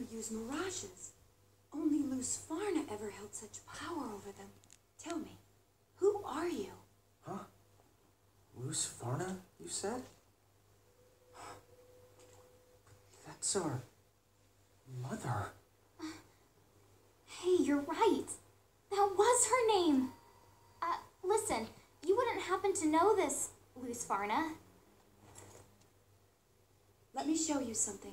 use mirages. Only Lusfarna ever held such power over them. Tell me, who are you? Huh? Lusfarna, you said? That's our mother. Hey, you're right. That was her name. Listen, you wouldn't happen to know this, Lusfarna. Let me show you something.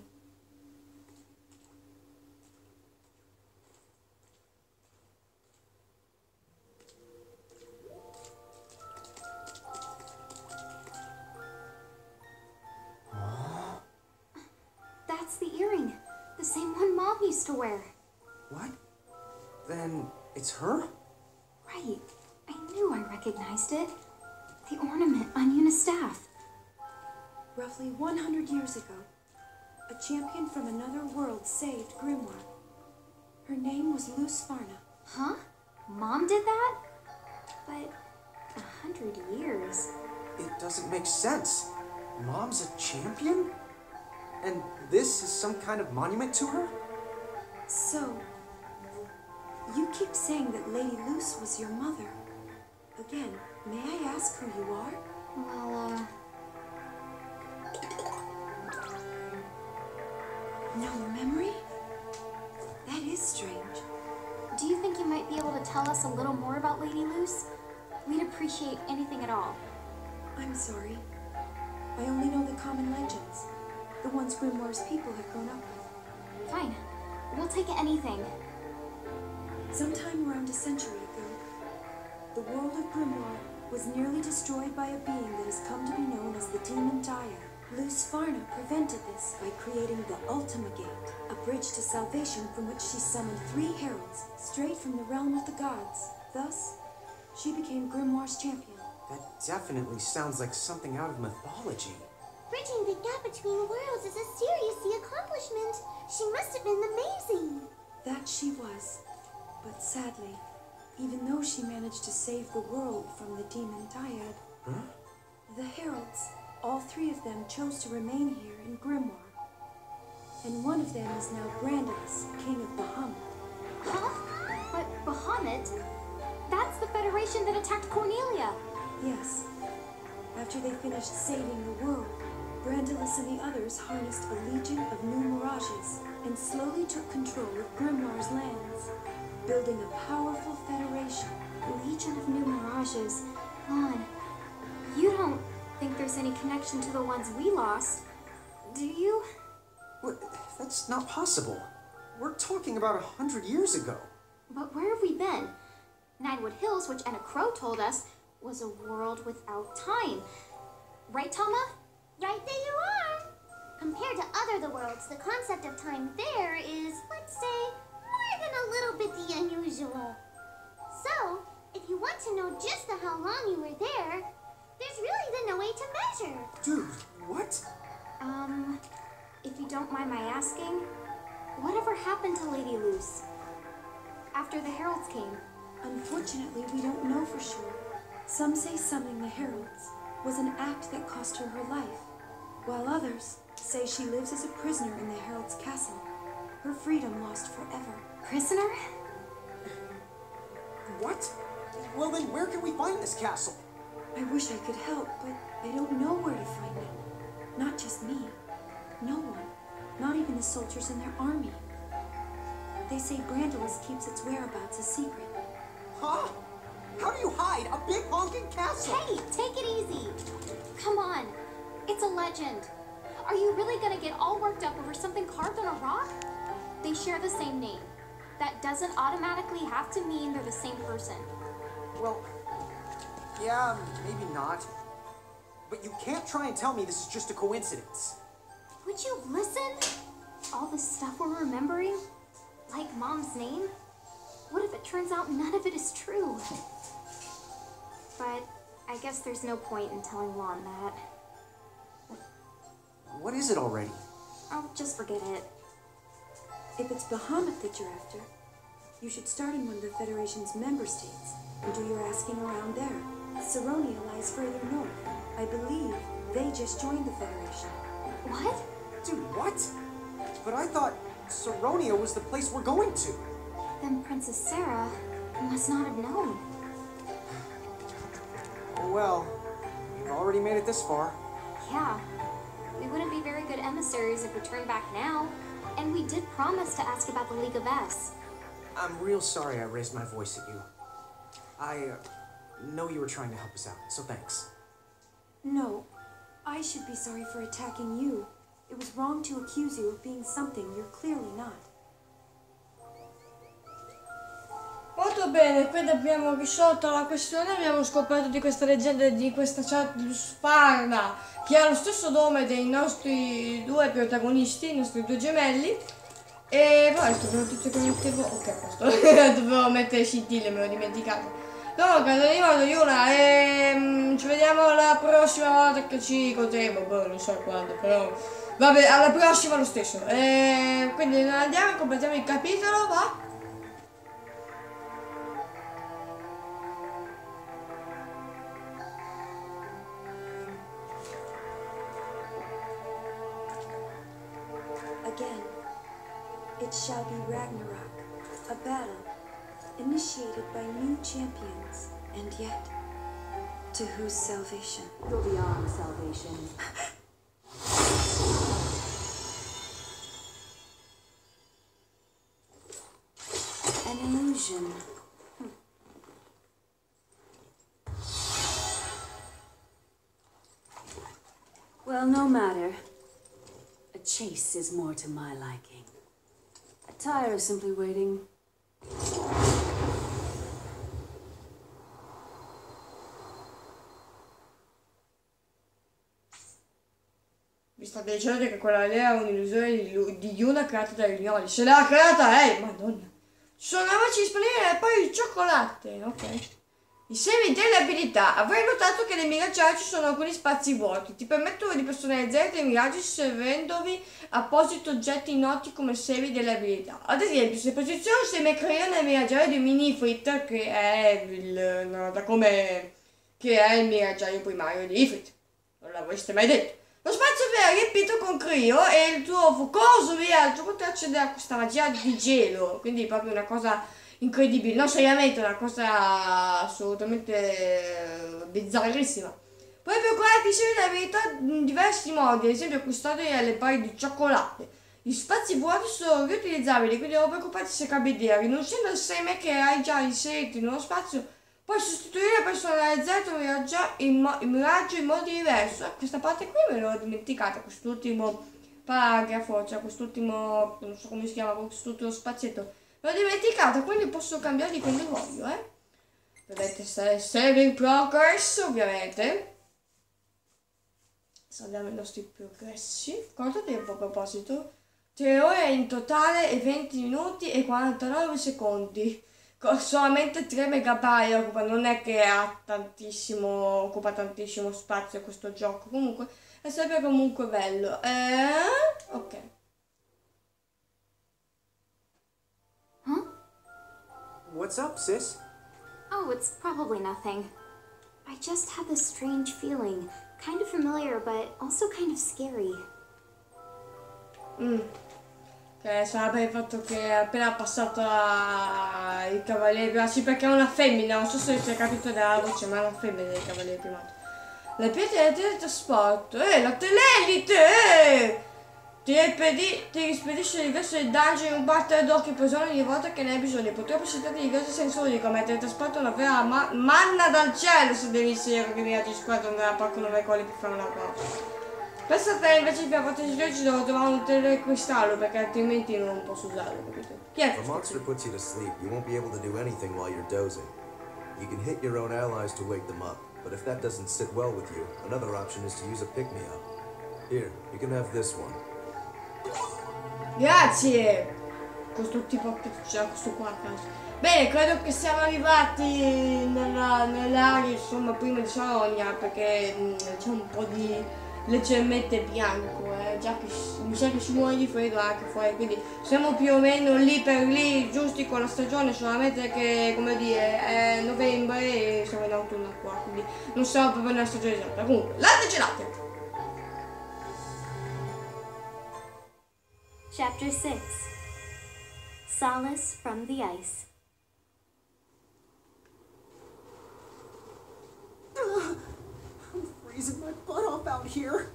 That's the earring. The same one Mom used to wear. What? Then it's her? Right. I knew I recognized it. The ornament on Yuna's staff. Roughly 100 years ago, a champion from another world saved Grimoire. Her name was Lusfarna. Huh? Mom did that? But 100 years. It doesn't make sense. Mom's a champion? And this is some kind of monument to her? So, you keep saying that Lady Lus was your mother. Again, may I ask who you are? Well, No memory? That is strange. do you think you might be able to tell us a little more about Lady Lus? We'd appreciate anything at all. I'm sorry. I only know the common legends. The ones Grimoire's people have grown up with. Fine. We'll take anything. Sometime around a century ago, the world of Grimoire was nearly destroyed by a being that has come to be known as the Demon Dire. Lusfarna prevented this by creating the Ultima Gate, a bridge to salvation from which she summoned 3 heralds straight from the realm of the gods. Thus, she became Grimoire's champion. That definitely sounds like something out of mythology. Bridging the gap between worlds is a serious accomplishment. She must have been amazing. That she was. But sadly, even though she managed to save the world from the demon Dyad, the heralds, all 3 of them chose to remain here in Grimoire. And one of them is now Brandalus, King of Bahamut. Huh? But Bahamut? That's the Federation that attacked Cornelia. Yes. After they finished saving the world, Brandalus and the others harnessed a legion of new mirages and slowly took control of Grimoire's lands, building a powerful federation. A legion of new mirages. Lon, you don't think there's any connection to the ones we lost, do you? What? That's not possible. We're talking about 100 years ago. But where have we been? Ninewood Hills, which Anna Crow told us, was a world without time. Right, Tama? Right there you are. Compared to other worlds, the concept of time there is, let's say, more than a little bit the unusual. So, if you want to know just how long you were there, there's really then no way to measure. Dude, what? If you don't mind my asking, whatever happened to Lady Lus after the heralds came? Unfortunately, we don't know for sure. Some say summoning the heralds was an act that cost her her life, while others say she lives as a prisoner in the herald's castle, her freedom lost forever. Prisoner? What? Well then, where can we find this castle? I wish I could help, but I don't know where to find it. Not just me. No one. Not even the soldiers in their army. They say Brandalus keeps its whereabouts a secret. Huh? How do you hide a big honking castle? Hey, take it easy. Come on. It's a legend. Are you really gonna get all worked up over something carved on a rock? They share the same name. That doesn't automatically have to mean they're the same person. Well, yeah, maybe not. But you can't try and tell me this is just a coincidence. Would you listen? All the stuff we're remembering? Like Mom's name? What if it turns out none of it is true? But I guess there's no point in telling Lon that. What is it already? I'll just forget it. If it's Bahamut that you're after, you should start in one of the Federation's member states and do your asking around there. Saronia lies further north. I believe they just joined the Federation. What? Dude, what? But I thought Saronia was the place we're going to. Then Princess Sarah must not have known. Oh well, we've already made it this far. Yeah. We wouldn't be very good emissaries if we turned back now. And we did promise to ask about the League of S. I'm real sorry I raised my voice at you. I know you were trying to help us out, so thanks. No, I should be sorry for attacking you. It was wrong to accuse you of being something you're clearly not. Molto bene, quindi abbiamo risolto la questione, abbiamo scoperto di questa leggenda di questa Sparna che ha lo stesso nome dei nostri due protagonisti, i nostri due gemelli. E poi abbiamo tutte che mettevo. Ok, a posto. Dovevo mettere scintille, me l'ho dimenticato. Comunque, ad ogni modo, Yuna, ci vediamo la prossima volta che ci incontreremo. Boh, non so quando, però. Vabbè, alla prossima lo stesso. Quindi andiamo e completiamo il capitolo, va? Again, it shall be Ragnarok, a battle initiated by new champions, and yet, to whose salvation? Go beyond salvation. An illusion. Well, no matter. A chase is more to my liking. A tire is simply waiting. Vi state dicendo che quella lì è un'illusione di Yuna creata dai rignoli. Se l'ha creata lei, madonna. Ci sono avanci disponibili e poi il cioccolato. Ok. I semi delle abilità. Avrei notato che nei miraggiari ci sono alcuni spazi vuoti. Ti permettono di personalizzare dei miraggi servendovi appositi oggetti noti come semi delle abilità. Ad esempio, se posiziono un seme crea nel miraggiario di Mini Ifrit, che è il miraggiario primario di Ifrit. Non l'avreste mai detto. Lo spazio verrà riempito con Crio e il tuo focoso viaggio potrà accedere a questa magia di gelo. Quindi proprio una cosa incredibile, non seriamente, una cosa assolutamente bizzarrissima. Puoi procurarti le abilità in diversi modi, ad esempio acquistando le barre di cioccolato. Gli spazi vuoti sono riutilizzabili, quindi non preoccuparti se cambi idea. Rinunciando al seme che hai già inserito in uno spazio, puoi sostituire e personalizzare il miraggio in modo diverso. Questa parte qui me l'ho dimenticata, quest'ultimo paragrafo, cioè quest'ultimo, non so come si chiama, quest'ultimo spazietto. L'ho dimenticata, quindi posso cambiarli quando voglio, Vedete, save in progress, ovviamente. Salviamo i nostri progressi. Quanto tempo a proposito? 3 ore in totale e 20 minuti e 49 secondi. Solamente 3 megabyte occupa, non è che occupa tantissimo spazio questo gioco. Comunque, è sempre comunque bello. Ok. What's up, sis? Oh, it's probably nothing. I just had this strange feeling. Kind of familiar, but also kind of scary. Che sarà per il fatto che è appena passato il Cavaliere Primato. Sì, perché è una femmina, non so se avete capito dalla voce, ma è una femmina del Cavaliere Primato. La pietra del teletrasporto, la telelite, ti rispedisce l'ingresso del dungeon in un batter d'occhio preso ogni volta che ne hai bisogno. Purtroppo si tratta di cose sensori come il teletrasporto è una vera manna dal cielo se devi essere che mi squadra andare a parco 9 colli per fare una cosa. Per saltare invece di più ci devo trovare un telecristallo perché altrimenti non posso usarlo, capito? Chi è If a monster puts you to sleep, you won't be able to do anything while you're dozing. You can hit your own allies to wake them up, but if that doesn't sit well with you, another option is to use a pick-me-up. Here, you can have this one. Grazie! Questo tipo che c'è questo qua a caso. Bene, credo che siamo arrivati nell'area, insomma, prima di Saronia, perché c'è un po' di leggermente bianco, già che mi sa che si muore di freddo anche fuori, quindi siamo più o meno lì per lì, giusti con la stagione, solamente che, come dire, è novembre e siamo in autunno qua, quindi non siamo proprio nella stagione esatta. Comunque, latte gelate! Chapter 6. Solace from the Ice. I'm freezing my butt off out here.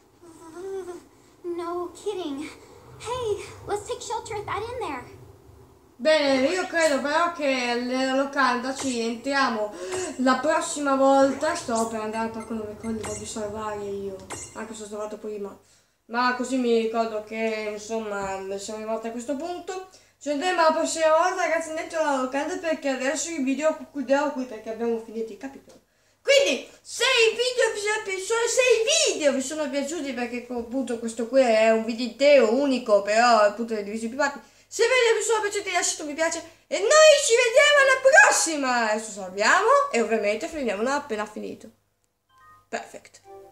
No kidding. Hey, let's take shelter at that inn there. Bene, io credo però che nella locanda ci entriamo la prossima volta. Sto per andare a Parco Nome Colli, voglio salvare io, anche se ho salvato prima. Ma così mi ricordo che insomma siamo arrivati a questo punto. Ci andremo la prossima volta, ragazzi, dentro la locanda, perché adesso il video chiuderò qui perché abbiamo finito il capitolo. Quindi se i video vi sono piaciuti, perché appunto questo qui è un video intero, unico, però appunto è diviso in più parti. Se i video vi sono piaciuti lasciate un mi piace e noi ci vediamo alla prossima. Adesso salviamo e ovviamente finiamo appena finito. Perfetto.